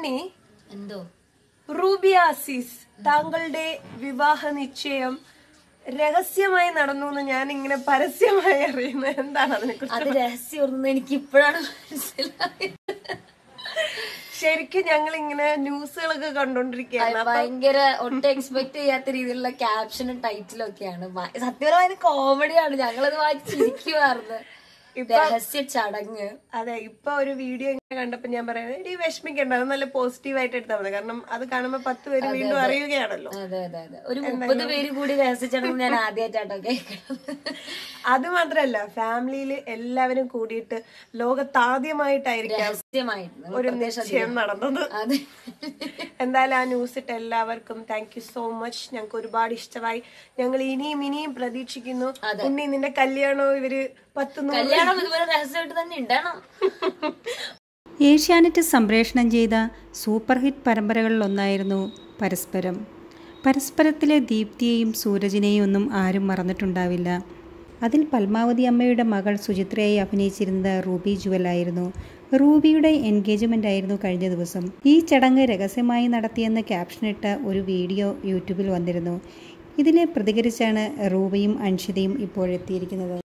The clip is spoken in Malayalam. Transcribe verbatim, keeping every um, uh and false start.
ഉണ്ണി എന്തോ റൂബി ആസീസ് താങ്കളുടെ വിവാഹ നിശ്ചയം രഹസ്യമായി നടന്നു എന്ന് ഞാൻ ഇങ്ങനെ പരസ്യമായി അറിയുന്നത് എന്താണ് അതിനെക്കുറിച്ച്? അത് രഹസ്യം എനിക്ക് ഇപ്പോഴാണ് മനസ്സിലായത്. ശരിക്കും ഞങ്ങൾ ഇങ്ങനെ ന്യൂസുകളൊക്കെ കണ്ടോണ്ടിരിക്കുകയാണ്. ഭയങ്കര ഒട്ടും എക്സ്പെക്ട് ചെയ്യാത്ത രീതിയിലുള്ള ക്യാപ്ഷനും ടൈറ്റിലും ഒക്കെയാണ്. സത്യപരമായ കോമഡിയാണ്. ഞങ്ങളത് വായിച്ചിരിക്കുവായിരുന്നു. രഹസ്യ ചടങ്ങ്. അതെ, ഇപ്പൊ ഒരു വീഡിയോ ഇങ്ങനെ കണ്ടപ്പോ ഞാൻ പറയുന്നത് ഇടി വിഷമിക്കണ്ട, അത് നല്ല പോസിറ്റീവ് ആയിട്ട് എടുത്താൽ മതി. കാരണം അത് കാണുമ്പോ പത്ത് പേര് വീണ്ടും അറിയുകയാണല്ലോ. അതെ അതെ അതെ ഒരു മുപ്പത് പേര് കൂടി രഹസ്യ ചടങ്ങ് ഞാൻ ആദ്യമായിട്ടാട്ടോ കേൾക്കുന്നത്. അത് മാത്രല്ല, ഫാമിലിയില് എല്ലാവരും കൂടിയിട്ട് ലോകത്താദ്യമായിട്ടായിരിക്കാം ഒരു നിശ്ചയം നടന്നത്. എന്തായാലും ആ ന്യൂസ് ഇട്ട് എല്ലാവർക്കും താങ്ക് യു സോ മച്ച്. ഞങ്ങൾക്ക് ഒരുപാട് ഇഷ്ടമായി. ഞങ്ങൾ ഇനിയും ഇനിയും പ്രതീക്ഷിക്കുന്നു. ഉണ്ണി നിന്റെ കല്യാണവും ഇവര് പത്ത് കല്യാണം ഇതുപോലെ രഹസ്യമായിട്ട് തന്നെ ഉണ്ടാകണം. ഏഷ്യാനെറ്റ് സംപ്രേഷണം ചെയ്ത സൂപ്പർ ഹിറ്റ് പരമ്പരകളിലൊന്നായിരുന്നു പരസ്പരം. പരസ്പരത്തിലെ ദീപ്തിയെയും സൂരജിനെയും ഒന്നും ആരും മറന്നിട്ടുണ്ടാവില്ല. അതിൽ പത്മാവതി അമ്മയുടെ മകൾ സുചിത്രയായി അഭിനയിച്ചിരുന്നത് റൂബി ജുവലായിരുന്നു. റൂബിയുടെ എൻഗേജ്മെൻ്റ് ആയിരുന്നു കഴിഞ്ഞ ദിവസം. ഈ ചടങ്ങ് രഹസ്യമായി നടത്തിയെന്ന് ക്യാപ്ഷനിട്ട ഒരു വീഡിയോ യൂട്യൂബിൽ വന്നിരുന്നു. ഇതിനെ പ്രതികരിച്ചാണ് റൂബിയും അൻഷിതയും ഇപ്പോഴെത്തിയിരിക്കുന്നത്.